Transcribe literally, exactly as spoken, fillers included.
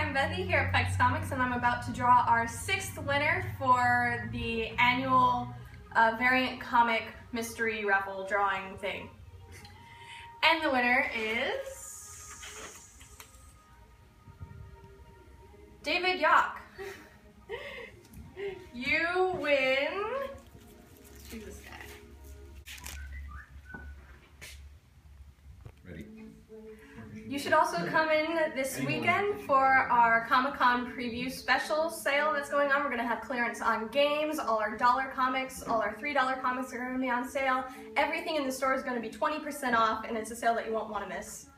I'm Bethy here at Pikes Comics, and I'm about to draw our sixth winner for the annual uh, variant comic mystery raffle drawing thing. And the winner is David Yock. You win. Let's choose this guy. Ready? You should also come in this weekend for our Comic-Con preview special sale that's going on. We're going to have clearance on games, all our dollar comics, all our three dollar comics are going to be on sale. Everything in the store is going to be twenty percent off, and it's a sale that you won't want to miss.